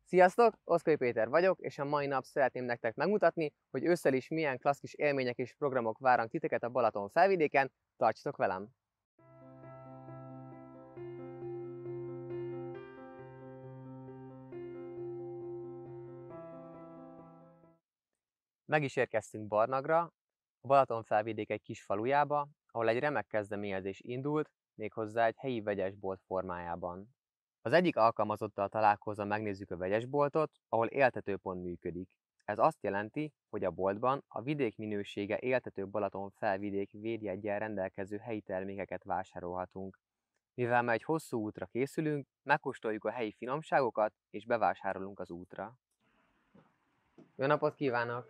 Sziasztok! Oszkai Péter vagyok, és a mai nap szeretném nektek megmutatni, hogy ősszel is milyen klassz kis élmények és programok várnak titeket a Balaton felvidéken. Tartsatok velem! Meg is érkeztünk Barnagra, a Balaton felvidék egy kis falujába, ahol egy remek kezdeményezés indult, méghozzá egy helyi vegyesbolt formájában. Az egyik alkalmazottal találkozva megnézzük a vegyesboltot, ahol éltetőpont működik. Ez azt jelenti, hogy a boltban a vidék minősége éltető Balaton felvidék védjeggyel rendelkező helyi termékeket vásárolhatunk. Mivel már egy hosszú útra készülünk, megkóstoljuk a helyi finomságokat és bevásárolunk az útra. Jó napot kívánok!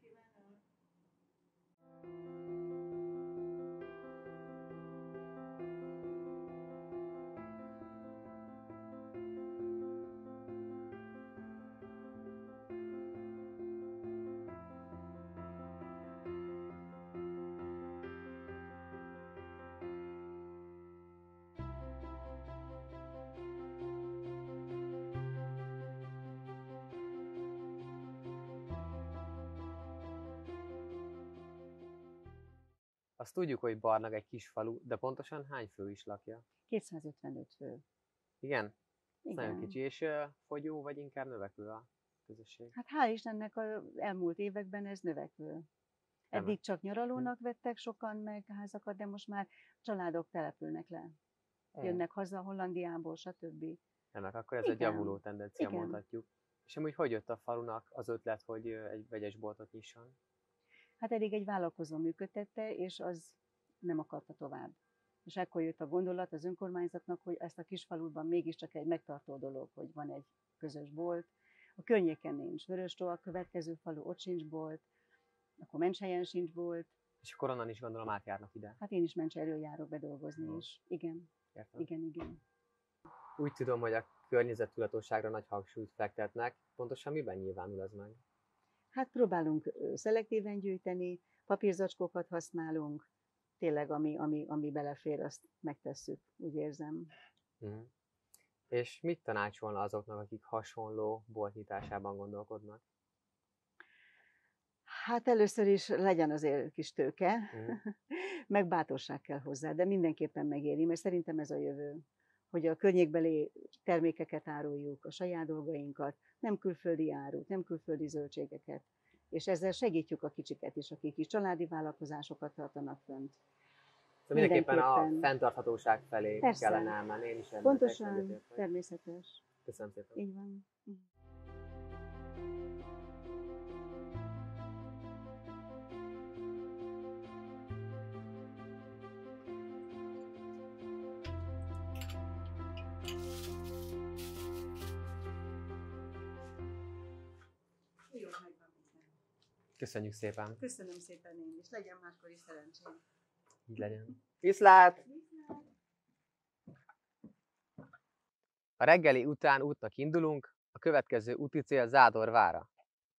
Azt tudjuk, hogy Barnag egy kis falu, de pontosan hány fő is lakja? 255 fő. Igen? Igen. Nagyon kicsi, és fogyó, vagy inkább növekvő a közösség? Hát hál' Istennek az elmúlt években ez növekvő. Eddig csak nyaralónak vettek sokan meg házakat, de most már családok települnek le. Jönnek haza Hollandiából, stb. Remek, akkor ez Igen. egy javuló tendencia, Igen. mondhatjuk. És amúgy hogy jött a falunak az ötlet, hogy egy vegyesboltot nyisson? Hát eddig egy vállalkozó működtette, és az nem akarta tovább. És ekkor jött a gondolat az önkormányzatnak, hogy ezt a kisfaluban mégiscsak egy megtartó dolog, hogy van egy közös bolt. A környéken nincs. Vöröstó a következő falu, ott sincs bolt, akkor Mencshelyen sincs bolt. És akkor onnan is gondolom átjárnak ide. Hát én is Mencselyről járok bedolgozni is. Igen. Értem. Igen. Úgy tudom, hogy a környezettudatosságra nagy hangsúlyt fektetnek. Pontosan miben nyilvánul ez meg? Hát próbálunk szelektíven gyűjteni, papírzacskókat használunk, tényleg ami belefér, azt megtesszük, úgy érzem. És mit tanácsolna azoknak, akik hasonló bolt nyitásában gondolkodnak? Hát először is legyen azért kis tőke, meg bátorság kell hozzá, de mindenképpen megéri, mert szerintem ez a jövő, hogy a környékbeli termékeket áruljuk, a saját dolgainkat, nem külföldi árut, nem külföldi zöldségeket, és ezzel segítjük a kicsiket is, akik is családi vállalkozásokat tartanak fönt. Mindenképpen a fenntarthatóság felé Persze. kellene elmenni, én is ebben Pontosan, természetes. Köszönöm szépen. Így van. Jó, megvan minden. Köszönjük szépen. Köszönöm szépen én is. Legyen máskor is szerencsém. Így legyen. Viszlát! A reggeli után útnak indulunk, a következő úti cél Zádor vára.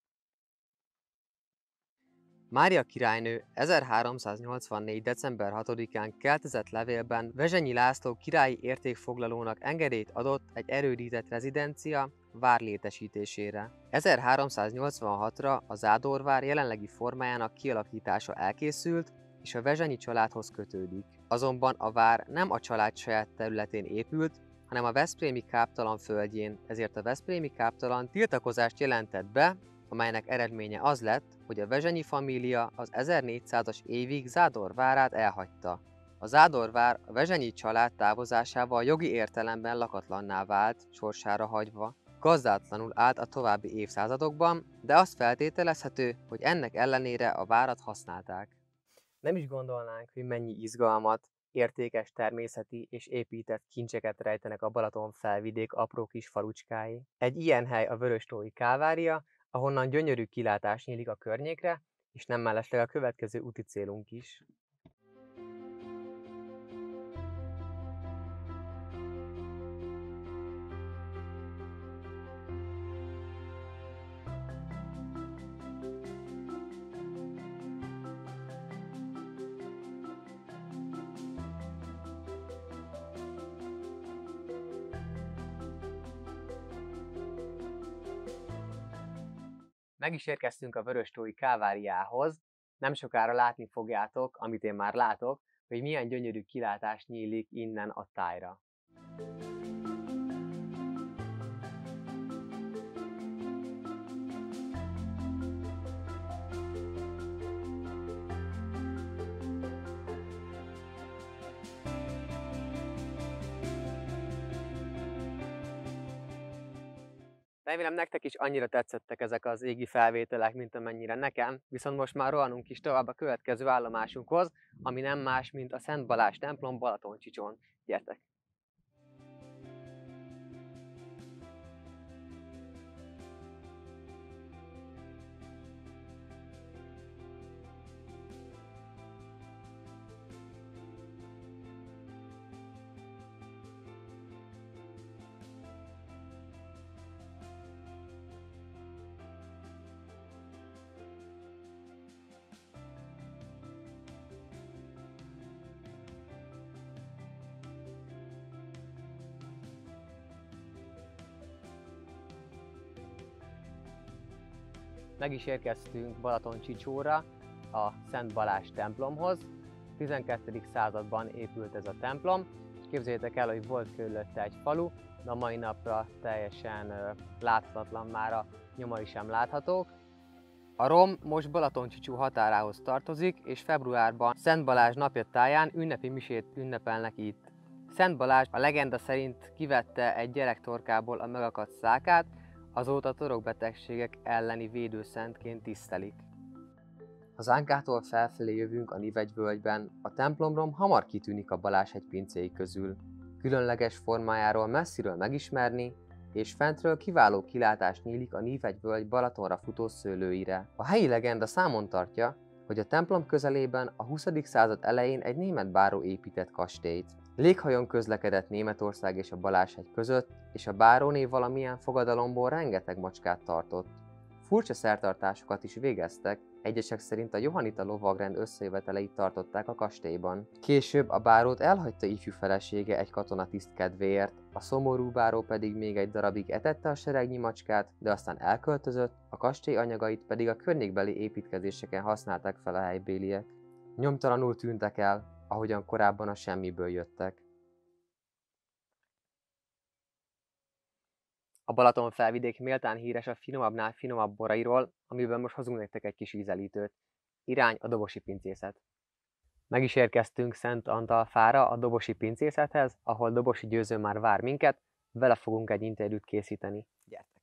Mária királynő 1384. december 6-án keltezett levélben Vezsenyi László királyi értékfoglalónak engedélyt adott egy erődített rezidencia vár létesítésére. 1386-ra a Zádorvár jelenlegi formájának kialakítása elkészült, és a Vezsenyi családhoz kötődik. Azonban a vár nem a család saját területén épült, hanem a veszprémi káptalan földjén, ezért a veszprémi káptalan tiltakozást jelentett be, amelynek eredménye az lett, hogy a Vezsenyi família az 1400-as évig Zádor várát elhagyta. A Zádor vár a Vezsenyi család távozásával jogi értelemben lakatlanná vált, sorsára hagyva. Gazdátlanul állt a további évszázadokban, de azt feltételezhető, hogy ennek ellenére a várat használták. Nem is gondolnánk, hogy mennyi izgalmat, értékes természeti és épített kincseket rejtenek a Balaton felvidék apró kis falucskái. Egy ilyen hely a Vöröstói Kávária, ahonnan gyönyörű kilátás nyílik a környékre, és nem mellesleg a következő úti célunk is. Meg is érkeztünk a Vöröstói káváriához. Nem sokára látni fogjátok, amit én már látok, hogy milyen gyönyörű kilátás nyílik innen a tájra. Remélem nektek is annyira tetszettek ezek az égi felvételek, mint amennyire nekem, viszont most már rohanunk is tovább a következő állomásunkhoz, ami nem más, mint a Szent Balázs templom Balatoncsicson. Gyertek! Meg is érkeztünk Balatoncsicóra, a Szent Balázs templomhoz. 12. században épült ez a templom, és képzeljétek el, hogy volt körülötte egy falu, de a mai napra teljesen láthatatlan, már a nyomai sem láthatók. A rom most Balatoncsicó határához tartozik, és februárban Szent Balázs napja táján ünnepi misét ünnepelnek itt. Szent Balázs a legenda szerint kivette egy gyerek torkából a megakadt szákát, azóta torokbetegségek elleni védőszentként tisztelik. Az Ánkától felfelé jövünk a Nivegyvölgyben, a templomrom hamar kitűnik a Balázs-hegy pincéi közül. Különleges formájáról messziről megismerni, és fentről kiváló kilátás nyílik a Nivegyvölgy Balatonra futó szőlőire. A helyi legenda számon tartja, hogy a templom közelében a 20. század elején egy német báró épített kastélyt. Léghajón közlekedett Németország és a Balázs-hegy között, és a báróné valamilyen fogadalomból rengeteg macskát tartott. Furcsa szertartásokat is végeztek, egyesek szerint a johannita lovagrend összejöveteleit tartották a kastélyban. Később a bárót elhagyta ifjú felesége egy katonatiszt kedvéért, a szomorú báró pedig még egy darabig etette a seregnyi macskát, de aztán elköltözött, a kastély anyagait pedig a környékbeli építkezéseken használták fel a helybéliek. Nyomtalanul tűntek el, ahogyan korábban a semmiből jöttek. A Balaton felvidék méltán híres a finomabbnál finomabb borairól, amiben most hozunk nektek egy kis ízelítőt. Irány a Dobosi Pincészet. Meg is érkeztünk Szent Antal-fára, a Dobosi Pincészethez, ahol Dobosi Győző már vár minket, vele fogunk egy interjút készíteni. Gyertek!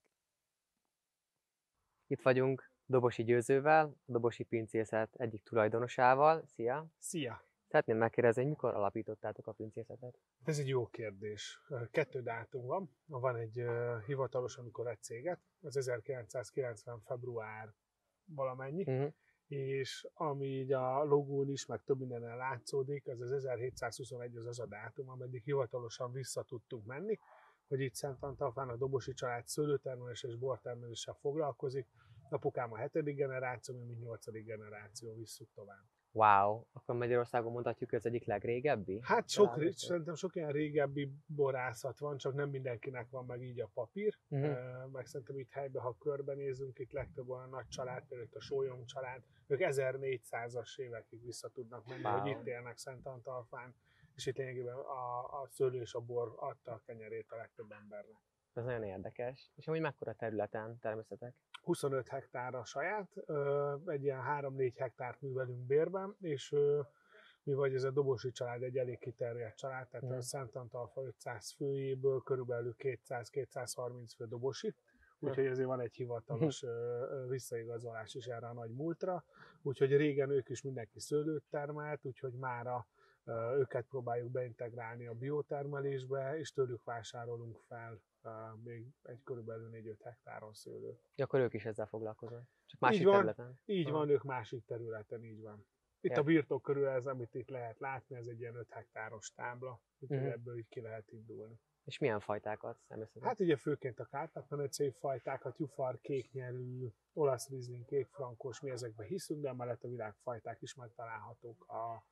Itt vagyunk Dobosi Győzővel, a Dobosi Pincészet egyik tulajdonosával. Szia! Szia! Szeretném megkérdezni, hogy mikor alapítottátok a pincészetet? Ez egy jó kérdés. 2 dátum van. Van egy hivatalos, amikor egy céget, az 1990. február valamennyi, és ami így a logón is, meg több mindenen látszódik, az 1721 az a dátum, ameddig hivatalosan vissza tudtunk menni, hogy itt Szent Antal-fán a Dobosi család szőlőtermeléssel és bortermeléssel foglalkozik. Apukám a 7. generáció, mi 8. generáció, visszük tovább. Wow, akkor Magyarországon mondhatjuk, hogy ez egyik legrégebbi? Hát szerintem sok ilyen régebbi borászat van, csak nem mindenkinek van meg így a papír. Meg szerintem itt helyben, ha körbenézünk, itt legtöbb olyan nagy család, például itt a Sólyom család, ők 1400-as évekig vissza tudnak menni, hogy itt élnek Szent Antal-fán, és itt lényegében a szőlő és a bor adta a kenyerét a legtöbb embernek. Ez nagyon érdekes. És amúgy mekkora területen természetek? 25 hektár a saját, egy ilyen 3-4 hektárt művelünk bérben, és mi vagy ez a Dobosi család egy elég kiterjedt család, tehát a Szent Antal-fa 500 főjéből körülbelül 200-230 fő dobosi, úgyhogy ezért van egy hivatalos visszaigazolás is erre a nagy múltra, úgyhogy régen ők is mindenki szőlőt termelt, úgyhogy mára őket próbáljuk beintegrálni a biotermelésbe, és tőlük vásárolunk fel még egy körülbelül 4-5 hektáron szőlőt. Akkor ők is ezzel foglalkoznak? Csak másik így van, területen? Így van, ők másik területen, így van. Itt a birtok körül ez, amit itt lehet látni, ez egy ilyen 5 hektáros tábla, úgyhogy ebből így ki lehet indulni. És milyen fajtákat természetesen? Hát ugye főként a Kárpát-medencei fajtákat, Jufar, kéknyelű, olasz rizling, kékfrankos, mi ezekben hiszünk, de emellett a világfajták is megtalálhatók.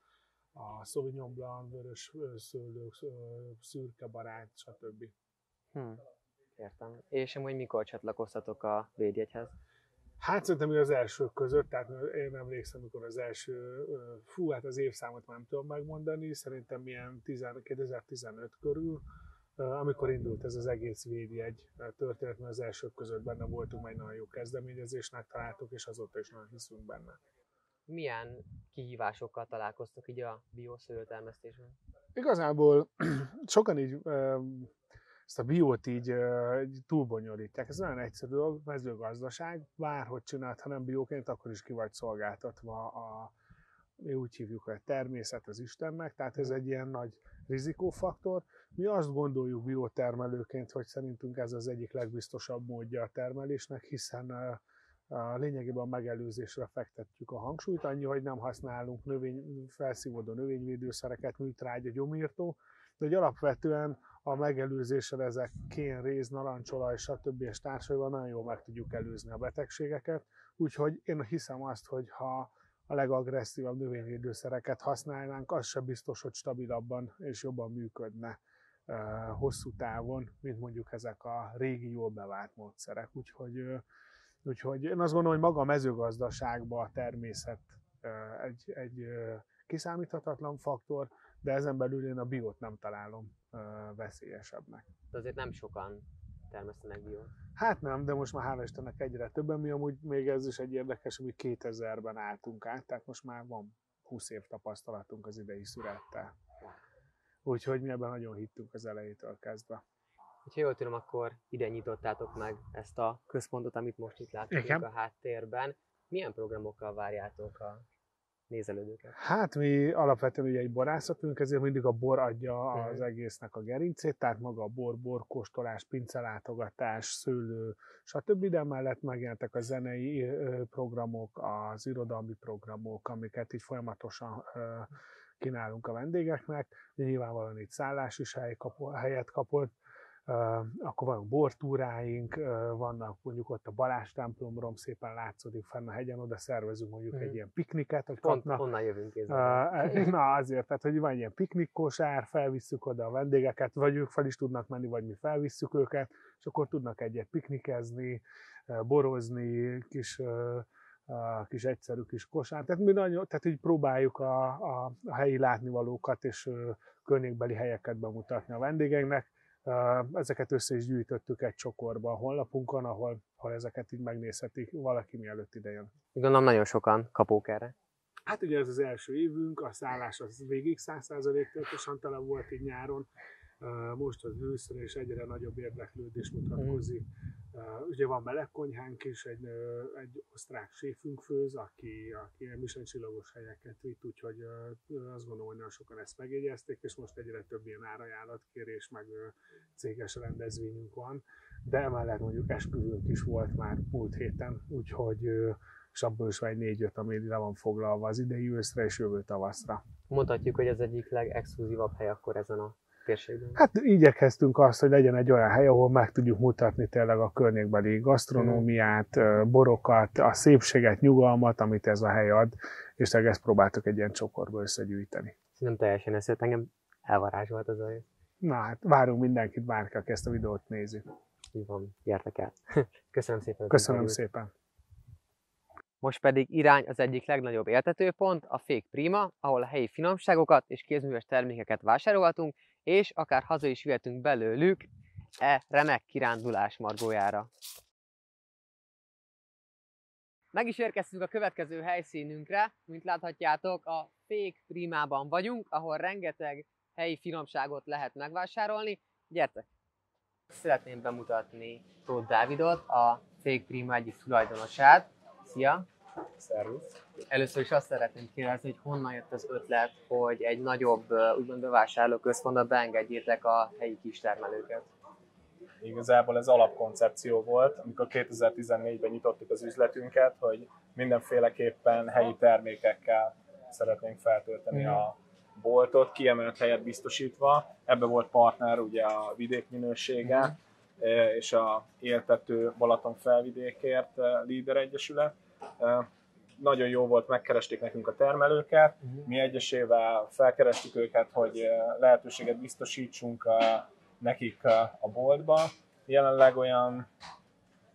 A Sauvignon Blanc, vörös szőlők, szürke barát, stb. Értem. És amúgy mikor csatlakoztatok a védjegyhez? Hát szerintem az elsők között, tehát én emlékszem, amikor az első, hát az évszámot nem tudom megmondani, szerintem ilyen 2015 körül, amikor indult ez az egész védjegy történet, mert az elsők között benne voltunk, egy nagyon jó kezdeményezésnek találtuk, és azóta is nagyon hiszünk benne. Milyen kihívásokkal találkoztok így a bioszőlőtermesztésben? Igazából sokan így ezt a biót így túlbonyolítják. Ez nagyon egyszerű dolog, mezőgazdaság, bárhogy csinált, ha nem bióként, akkor is ki vagy szolgáltatva mi úgy hívjuk, hogy a természet az Istennek, tehát ez egy ilyen nagy rizikófaktor. Mi azt gondoljuk biotermelőként, hogy szerintünk ez az egyik legbiztosabb módja a termelésnek, hiszen lényegében a megelőzésre fektetjük a hangsúlyt, annyi, hogy nem használunk felszívódó növényvédőszereket, műtrágya, gyomírtó, de hogy alapvetően a megelőzésre ezek kén, réz, narancsolaj, stb. És társaival nagyon jól meg tudjuk előzni a betegségeket. Úgyhogy én hiszem azt, hogy ha a legagresszívabb növényvédőszereket használnánk, az sem biztos, hogy stabilabban és jobban működne hosszú távon, mint mondjuk ezek a régi, jól bevált módszerek. Úgyhogy én azt gondolom, hogy maga a mezőgazdaságban a természet egy kiszámíthatatlan faktor, de ezen belül én a biót nem találom veszélyesebbnek. De azért nem sokan termesztenek biót. Hát nem, de most már hála Istennek egyre többen. Mi amúgy még ez is egy érdekes, hogy 2000-ben álltunk át, tehát most már van 20 év tapasztalatunk az idei szürettel. Úgyhogy mi ebben nagyon hittünk az elejétől kezdve. Ha jól tudom, akkor ide nyitottátok meg ezt a központot, amit most itt látunk a háttérben. Milyen programokkal várjátok a nézelődőket? Hát mi alapvetően ugye egy borászatunk, ezért mindig a bor adja az egésznek a gerincét, tehát maga a borkóstolás, pincelátogatás, szőlő, stb. De mellett megjelentek a zenei programok, az irodalmi programok, amiket így folyamatosan kínálunk a vendégeknek. Nyilvánvalóan itt szállás is helyet kapott. Akkor vannak bortúráink, vannak mondjuk ott a Balázs templomról szépen látszódik fenn a hegyen, oda szervezünk mondjuk egy ilyen pikniket, hogy kapnak. Honnan jövünk Na azért, tehát hogy van ilyen piknikkosár, felvisszük oda a vendégeket, vagy ők fel is tudnak menni, vagy mi felvisszük őket, és akkor tudnak egyet piknikezni, borozni, kis egyszerű kis kosár. Tehát így próbáljuk a helyi látnivalókat és környékbeli helyeket bemutatni a vendégeinknek. Ezeket össze is gyűjtöttük egy csokorba a honlapunkon, ahol ezeket így megnézhetik valaki, mielőtt idejön. Gondolom nagyon sokan kapók erre. Hát ugye ez az első évünk, a szállás az végig 100%-osan tele volt így nyáron. Most az őszre és egyre nagyobb érdeklődés mutatkozik. Ugye van melegkonyhánk is, egy osztrák séfünk főz, aki Michelin csillagos helyeket vitt, úgyhogy azt gondolom, hogy nagyon sokan ezt megjegyezték, és most egyre több ilyen árajánlatkérés, meg céges rendezvényünk van. De emellett mondjuk esküvőnk is volt már múlt héten, úgyhogy és abból is van egy 4-5, ami le van foglalva az idei őszre és jövő tavaszra. Mondhatjuk, hogy ez egyik legexkluzívabb hely akkor ezen a térségben. Hát igyekeztünk azt, hogy legyen egy olyan hely, ahol meg tudjuk mutatni tényleg a környékbeli gasztronómiát, borokat, a szépséget, nyugalmat, amit ez a hely ad, és tényleg ezt próbáltuk egy ilyen csoportba összegyűjteni. Szerintem teljesen összejött, engem elvarázsolt az a hely. Na hát várunk mindenkit, bárki, aki ezt a videót nézi. Így van, gyertek el. Köszönöm szépen. Köszönöm szépen. Most pedig irány az egyik legnagyobb éltetőpont, a Fék Prima, ahol a helyi finomságokat és kézműves termékeket vásárolhatunk, és akár haza is vihetünk belőlük remek kirándulás margójára. Meg is érkeztünk a következő helyszínünkre, mint láthatjátok, a Fék Primában vagyunk, ahol rengeteg helyi finomságot lehet megvásárolni. Gyertek! Szeretném bemutatni Tóth Dávidot, a Fék Prima egyik tulajdonosát. Szia! Szervusz! Először is azt szeretném kérdezni, hogy honnan jött az ötlet, hogy egy nagyobb úgymond bevásárlóközpontba beengedjétek a helyi kistermelőket. Igazából ez alapkoncepció volt, amikor 2014-ben nyitottuk az üzletünket, hogy mindenféleképpen helyi termékekkel szeretnénk feltölteni a boltot, kiemelt helyet biztosítva. Ebbe volt partner ugye a Vidék Minősége és a Éltető Balaton Felvidékért Líder Egyesület. Nagyon jó volt, megkeresték nekünk a termelőket, mi egyesével felkerestük őket, hogy lehetőséget biztosítsunk nekik a boltba. Jelenleg olyan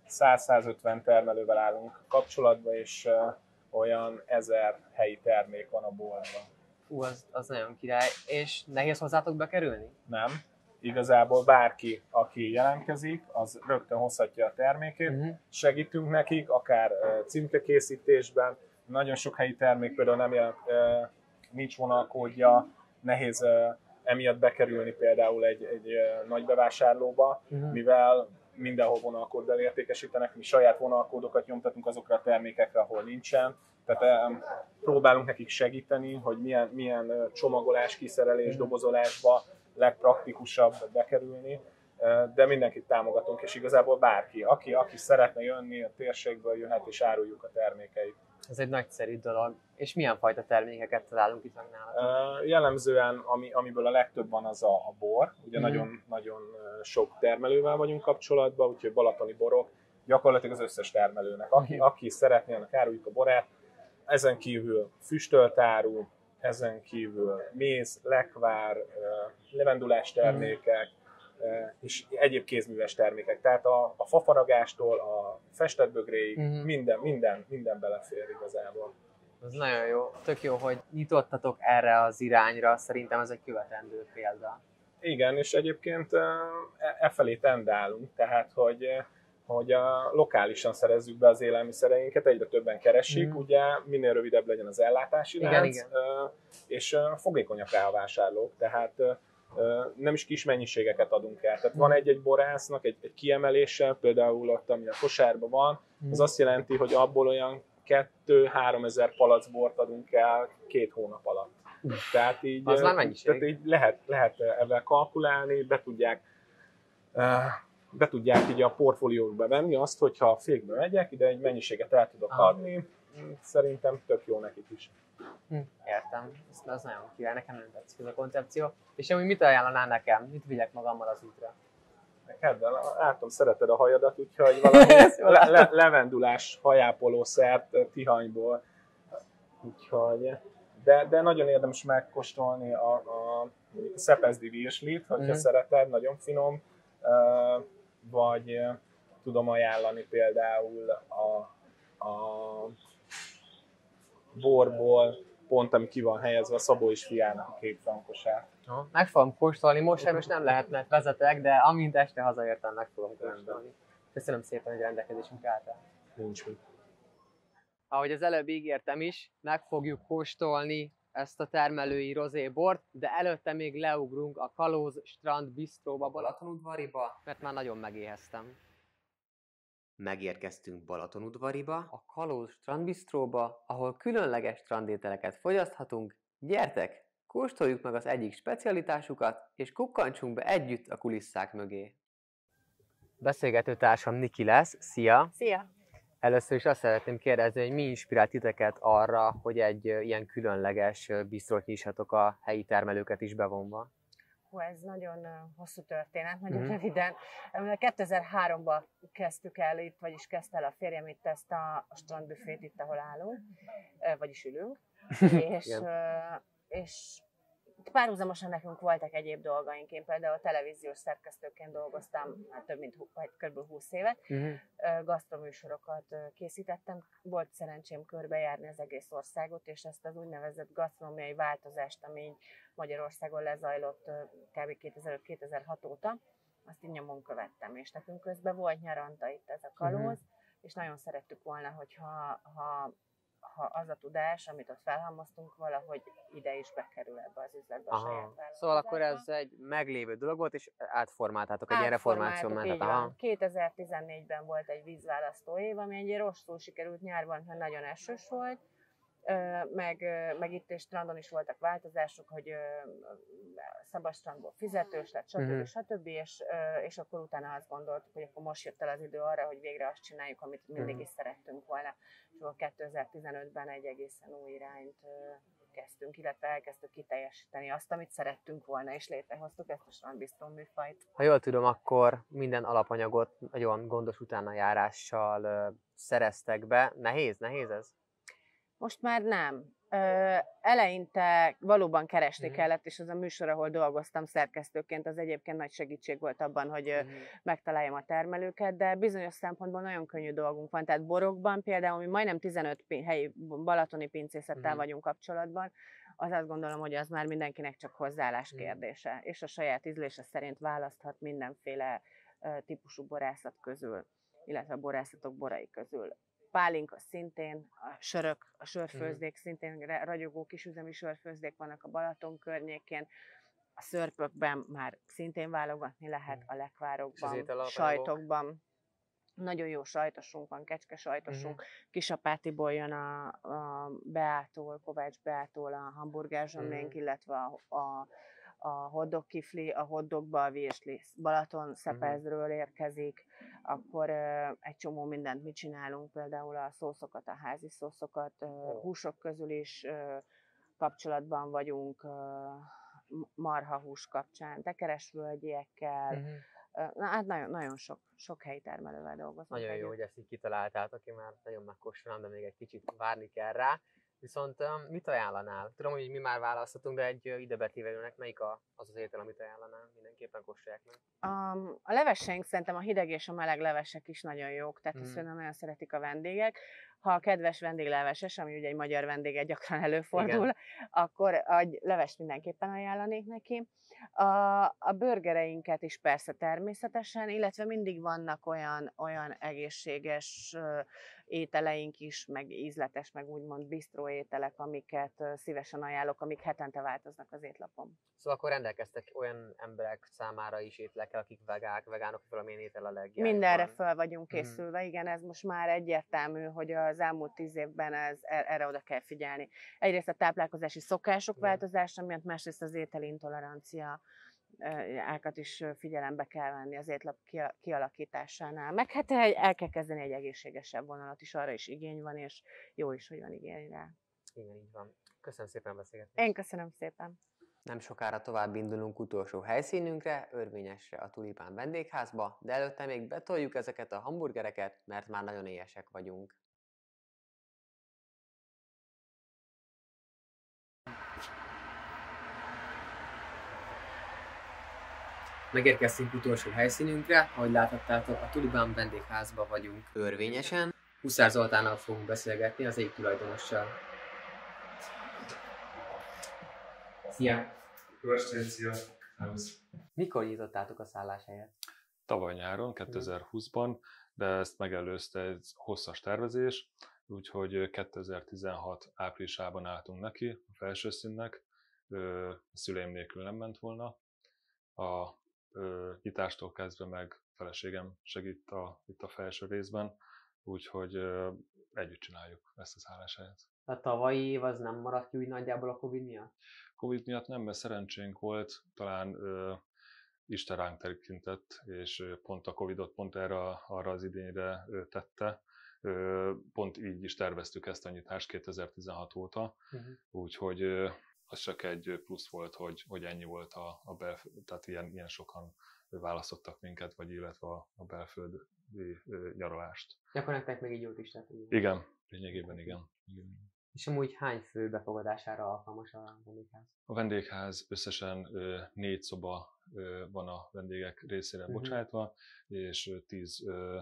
100-150 termelővel állunk kapcsolatban, és olyan 1000 helyi termék van a boltban. Az nagyon király. És nehéz hozzátok bekerülni? Nem. Igazából bárki, aki jelentkezik, az rögtön hozhatja a termékét. Segítünk nekik, akár címkekészítésben. Nagyon sok helyi termék például nincs vonalkódja, nehéz emiatt bekerülni például egy nagy bevásárlóba, mivel mindenhol vonalkóddal értékesítenek, mi saját vonalkódokat nyomtatunk azokra a termékekre, ahol nincsen. Tehát próbálunk nekik segíteni, hogy milyen csomagolás, kiszerelés, dobozolásba legpraktikusabb bekerülni, de mindenkit támogatunk, és igazából bárki, aki szeretne jönni a térségből, jöhet és áruljuk a termékeit. Ez egy nagyszerű dolog. És milyen fajta termékeket találunk itt meg nálatok? Jellemzően, amiből a legtöbb van, az a bor. Ugye nagyon sok termelővel vagyunk kapcsolatban, úgyhogy balatoni borok, gyakorlatilag az összes termelőnek. Aki szeretné, annak áruljuk a borát. Ezen kívül füstölt áru, ezen kívül méz, lekvár, levendulás termékek, és egyéb kézműves termékek. Tehát a fafaragástól a festett bögréig minden belefér igazából. Ez nagyon jó. Tök jó, hogy nyitottatok erre az irányra. Szerintem ez egy követendő példa. Igen, és egyébként felé tendálunk, tehát hogy lokálisan szerezzük be az élelmiszereinket, egyre többen keresik, ugye minél rövidebb legyen az ellátási lánc, és fogékonyak rá a vásárlók, tehát nem is kis mennyiségeket adunk el. Tehát van egy borásznak egy kiemelése, például ott, ami a kosárban van, az azt jelenti, hogy abból olyan 2-3 ezer palack bort adunk el 2 hónap alatt. Tehát így, az már mennyiség. Tehát így lehet ebben kalkulálni, be tudják így a portfóliókba venni azt, hogyha fékbe megyek, ide egy mennyiséget el tudok adni, szerintem tök jó nekik is. Értem, ez nagyon király, nekem nem tetszik ez a koncepció. És amúgy mit ajánlanál nekem? Mit vigyek magammal az útra? Neked, látom, szereted a hajadat, úgyhogy valami levendulás hajápolószert Tihanyból. Úgyhogy, de nagyon érdemes megkóstolni a szepezdi virslit, hogyha szereted, nagyon finom. Vagy tudom ajánlani például a borból, pont ami ki van helyezve, a Szabó és fiának a kék frankosát. Meg fogom kóstolni, most nem lehet, mert vezetek, de amint este hazaértem, meg fogom kóstolni. Köszönöm szépen, hogy rendelkezésünk álltál. Nincs mit. Ahogy az előbb ígértem is, meg fogjuk kóstolni ezt a termelői rozébort, de előtte még leugrunk a Kalóz Strand Bistróba Balatonudvariba, mert már nagyon megéheztem. Megérkeztünk Balatonudvariba, a Kalóz Strand Bistróba, ahol különleges strandételeket fogyaszthatunk. Gyertek, kóstoljuk meg az egyik specialitásukat, és kukkantsunk be együtt a kulisszák mögé. Beszélgetőtársam Niki lesz. Szia! Szia! Először is azt szeretném kérdezni, hogy mi inspirált titeket arra, hogy egy ilyen különleges bistrót nyissatok a helyi termelőket is bevonva? Ez nagyon hosszú történet, nagyon röviden. 2003-ban kezdtük el itt, vagyis kezdte el a férjem itt ezt a strandbüfét itt, ahol állunk, vagyis ülünk. és párhuzamosan nekünk voltak egyéb dolgaink. Én például televíziós szerkesztőként dolgoztam kb. 20 évet. Gasztroműsorokat készítettem. Volt szerencsém körbejárni az egész országot, és ezt az úgynevezett gasztronómiai változást, ami Magyarországon lezajlott kb. 2005-2006 óta, azt így nyomon követtem. És nekünk közben volt nyaranta itt ez a Kalóz, és nagyon szerettük volna, hogyha az a tudás, amit ott felhalmoztunk, valahogy ide is bekerül ebbe az üzletbe a saját vállalkozásba. Szóval akkor ez egy meglévő dolog volt, és átformáltátok, egy ilyen reformáció menet. 2014-ben volt egy vízválasztó év, ami egy rosszul sikerült nyárban, mert nagyon esős volt, meg itt és strandon is voltak változások, hogy szabadstrandból fizetős lett, stb. És akkor utána azt gondoltuk, hogy akkor most jött el az idő arra, hogy végre azt csináljuk, amit mindig is szerettünk volna. És akkor 2015-ben egy egészen új irányt kezdtünk, illetve elkezdtük kiteljesíteni azt, amit szerettünk volna, és létrehoztuk ezt a strandbistró műfajt. Ha jól tudom, akkor minden alapanyagot nagyon gondos utánajárással szereztek be. Nehéz ez? Most már nem. Eleinte valóban keresni kellett, és az a műsor, ahol dolgoztam szerkesztőként, az egyébként nagy segítség volt abban, hogy megtaláljam a termelőket, de bizonyos szempontból nagyon könnyű dolgunk van. Tehát Borokban például, mi majdnem 15 helyi balatoni pincészettel vagyunk kapcsolatban, az azt gondolom, hogy az már mindenkinek csak hozzáállás kérdése, és a saját ízlése szerint választhat mindenféle típusú borászat közül, illetve a borászatok borai közül. Pálinka szintén, a sörök, a sörfőzdék szintén, ragyogó kisüzemi sörfőzdék vannak a Balaton környékén, a szörpökben már szintén válogatni lehet, a lekvárokban, sajtokban. Nagyon jó sajtosunk van, kecske sajtosunk. Kisapátiból jön a Beától, Kovács Beától a hamburgerzsömlénk, illetve a hotdog kifli, a hotdogba a virsli Balaton Szepezről érkezik, akkor egy csomó mindent mi csinálunk, például a szószokat, a házi szószokat, húsok közül is kapcsolatban vagyunk, marhahús kapcsán, tekeresvölgyiekkel, hát nagyon sok helyi termelővel dolgozunk. Nagyon jó, hogy ezt így kitaláltátok, én már nagyon megkóstolom, de még egy kicsit várni kell rá. Viszont mit ajánlanál? Tudom, hogy mi már választhatunk, de egy idebetévelőnek melyik az étel, amit ajánlanál? Mindenképpen kóstolják meg. A leveseink szerintem a hideg és a meleg levesek is nagyon jók, tehát ezt szerintem nagyon szeretik a vendégek. Ha a kedves vendégleveses, ami ugye egy magyar vendége gyakran előfordul, igen, akkor egy levest mindenképpen ajánlanék neki. A burgereinket is persze természetesen, illetve mindig vannak olyan egészséges ételeink is, meg ízletes, meg úgymond bistró ételek, amiket szívesen ajánlok, amik hetente változnak az étlapon. Szóval akkor rendelkeztek olyan emberek számára is ételekkel, akik vegánok, hogy valamilyen étel a legjobb. Mindenre fel vagyunk készülve, igen, ez most már egyértelmű, hogy az elmúlt 10 évben erre oda kell figyelni. Egyrészt a táplálkozási szokások változása miatt, másrészt az ételintolerancia ákat is figyelembe kell venni az étlap kialakításánál. Meg hát el kell kezdeni egy egészségesebb vonalat is, arra is igény van, és jó is, hogy van igény rá. Igen, így van. Köszönöm szépen a beszélgetést. Én köszönöm szépen. Nem sokára tovább indulunk utolsó helyszínünkre, Örvényesre, a Tulipán vendégházba, de előtte még betoljuk ezeket a hamburgereket, mert már nagyon éhesek vagyunk. Megérkeztünk utolsó helyszínünkre, ahogy láthattátok, a Tulipán vendégházba vagyunk Örvényesen. Huszár Zoltánnal fogunk beszélgetni, az egyik tulajdonossal. Szia! Szia! Mikor nyitottátok a szálláshelyet? Tavaly nyáron, 2020-ban, de ezt megelőzte egy hosszas tervezés, úgyhogy 2016 áprilisában álltunk neki a felső színnek, szüleim nélkül nem ment volna. A nyitástól kezdve meg feleségem segít itt a felső részben, úgyhogy együtt csináljuk ezt a szálláshelyet. A tavalyi év az nem maradt ki úgy nagyjából a Covid miatt? Covid miatt nem, mert szerencsénk volt, talán Isten ránk tekintett, és pont a Covidot pont arra az idényre tette. Pont így is terveztük ezt a nyitást 2016 óta, úgyhogy az csak egy plusz volt, hogy ennyi volt tehát ilyen sokan választottak minket, vagy illetve a belföldi nyaralást. Akkor nektek még így jót is tett? Igen, lényegében igen. És amúgy hány fő befogadására alkalmas a vendégház? A vendégház összesen 4 szoba van a vendégek részére bocsájtva, és 10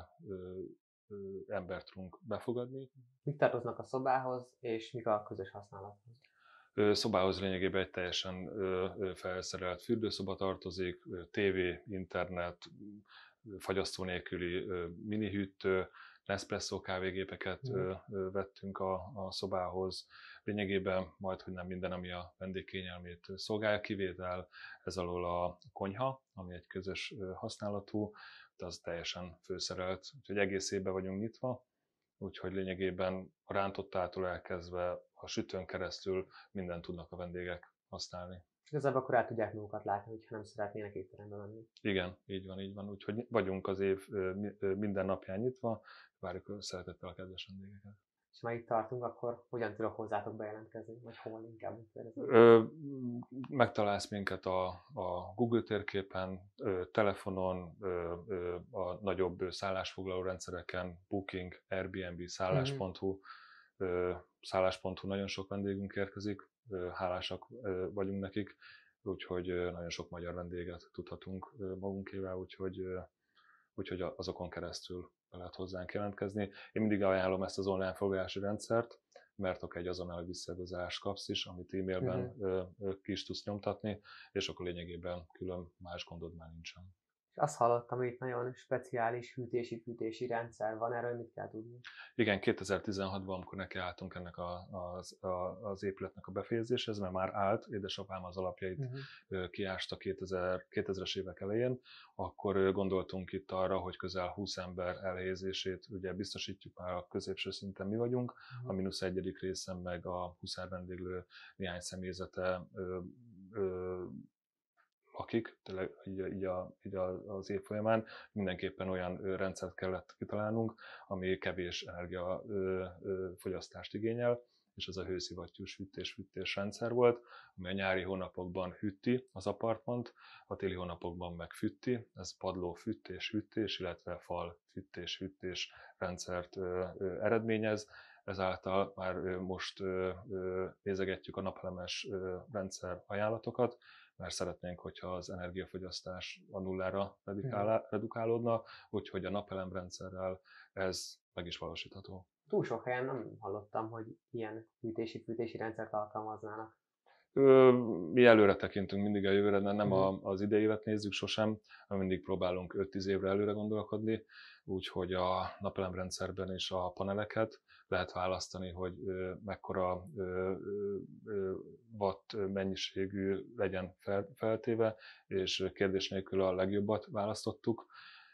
embert tudunk befogadni. Mik tartoznak a szobához, és mik a közös használathoz? Szobához lényegében egy teljesen felszerelt fürdőszoba tartozik, tévé, internet, fagyasztó nélküli minihűtő, Nespresso kávégépeket vettünk a szobához. Lényegében majdhogy nem minden, ami a vendég kényelmét szolgálja, kivétel ez alól a konyha, ami egy közös használatú, de az teljesen főszerelt, úgyhogy egész évben vagyunk nyitva, úgyhogy lényegében a rántottától elkezdve a sütőn keresztül mindent tudnak a vendégek használni. Igazából akkor el tudják magukat látni, hogyha nem szeretnének étterembe menni. Igen, így van. Úgyhogy vagyunk az év minden napján nyitva, várjuk szeretettel a kedves vendégeket. És már itt tartunk, akkor hogyan tudok hozzátok bejelentkezni, vagy hol inkább? Megtalálsz minket a Google térképen, telefonon, a nagyobb szállásfoglaló rendszereken, Booking, Airbnb, szállás.hu, Szállás.hu nagyon sok vendégünk érkezik, hálásak vagyunk nekik, úgyhogy nagyon sok magyar vendéget tudhatunk magunkével, úgyhogy azokon keresztül be lehet hozzánk jelentkezni. Én mindig ajánlom ezt az online foglalási rendszert, mert akkor egy azonnali visszaigazolást kapsz is, amit e-mailben ki is tudsz nyomtatni, és akkor lényegében külön más gondod már nincsen. És azt hallottam, hogy itt nagyon speciális hűtési rendszer van, erről mit kell tudni? Igen, 2016-ban, amikor nekiálltunk ennek az épületnek a befejezéshez, mert már állt, édesapám az alapjait kiásta 2000-es évek elején, akkor gondoltunk itt arra, hogy közel 20 ember elhelyezését ugye biztosítjuk, már a középső szinten mi vagyunk, a -1. részen meg a huszár vendéglő néhány személyzete akik, tényleg így az év folyamán mindenképpen olyan rendszert kellett kitalálnunk, ami kevés energiafogyasztást igényel, és ez a hőszivattyús hűtés rendszer volt, ami a nyári hónapokban hűti az apartmant, a téli hónapokban meg fűti, ez padló fűtés, illetve fal fűtés rendszert eredményez. Ezáltal már most nézegetjük a napelemes rendszer ajánlatokat, mert szeretnénk, hogyha az energiafogyasztás a nullára redukálódna, úgyhogy a napelemrendszerrel ez meg is valósítható. Túl sok helyen nem hallottam, hogy ilyen fűtési rendszert alkalmaznának. Mi előre tekintünk mindig a jövőre, de nem az idejévet nézzük sosem, mindig próbálunk 5-10 évre előre gondolkodni, úgyhogy a napelemrendszerben is a paneleket lehet választani, hogy mekkora watt mennyiségű legyen feltéve, és kérdés nélkül a legjobbat választottuk,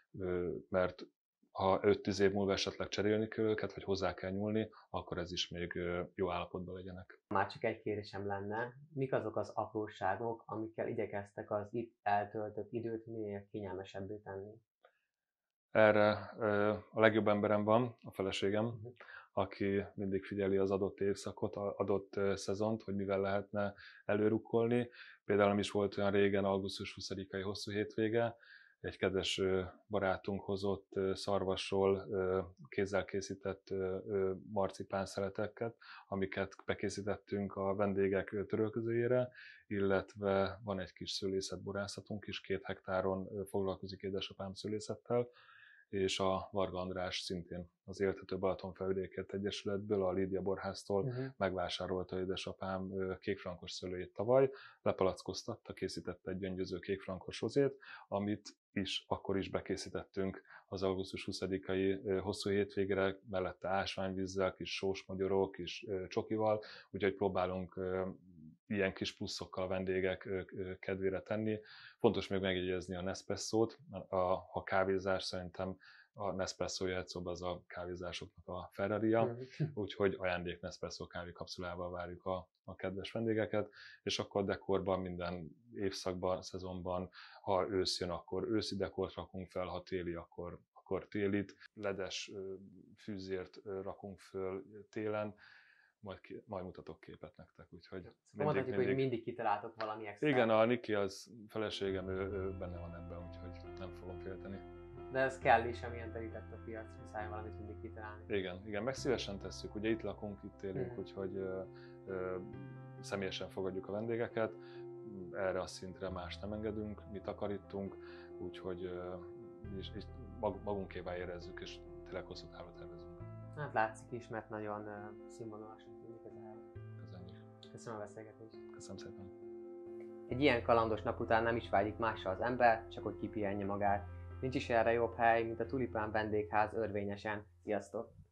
mert ha 5-10 év múlva esetleg cserélni kell őket, vagy hozzá kell nyúlni, akkor ez is még jó állapotban legyenek. Már csak egy kérdésem lenne, mik azok az apróságok, amikkel igyekeztek az itt eltöltött időt minél kényelmesebbé tenni? Erre a legjobb emberem van, a feleségem, aki mindig figyeli az adott évszakot, adott szezont, hogy mivel lehetne előrukkolni. Például nem is volt olyan régen, augusztus 20-ai hosszú hétvége, egy kedves barátunk hozott szarvasról kézzel készített marcipán szeleteket, amiket bekészítettünk a vendégek törölközőjére, illetve van egy kis szőlészetborászatunk is, 2 hektáron foglalkozik édesapám szőlészettel, és a Varga András szintén az Éltető Balatonfelvidékért Egyesületből, a Lídia Borháztól megvásárolta édesapám kékfrankos szőlőjét tavaly, lepalackoztatta, készítette egy gyöngyöző kékfrankos rozét, amit akkor is bekészítettünk az augusztus 20-ai hosszú hétvégére, mellette ásványvízzel, kis sósmagyorok, kis csokival, úgyhogy próbálunk ilyen kis pluszokkal a vendégek kedvére tenni. Fontos még megjegyezni a Nespresso-t, a kávézás szerintem a Nespresso jelszóban az a kávézásoknak a Ferrari-ja, úgyhogy ajándék Nespresso kávékapszulával várjuk a kedves vendégeket, és akkor dekorban minden évszakban, szezonban, ha ősz jön, akkor őszi dekort rakunk fel, ha téli, akkor télit, ledes fűzért rakunk föl télen, majd mutatok képet nektek, úgyhogy mondhatjuk, hogy mindig kitaláltok valami extra. Igen, a Niki, az feleségem, ő benne van ebben, úgyhogy nem fogom félteni. De ez kell is, amilyen terített a piac, muszáj valamit mindig kitalálni. Igen, meg szívesen tesszük, ugye itt lakunk, itt élünk, úgyhogy személyesen fogadjuk a vendégeket, erre a szintre más nem engedünk, mi takarítunk, úgyhogy magunkévá érezzük, és tényleg hosszú távra tervezünk. Hát látszik is, mert nagyon színvonalasan tűnik ez a hely. Köszönjük. Köszönöm a beszélgetést. Köszönöm szépen. Egy ilyen kalandos nap után nem is vágyik másra az ember, csak hogy kipihenje magát. Nincs is erre jobb hely, mint a Tulipán vendégház Örvényesen. Sziasztok!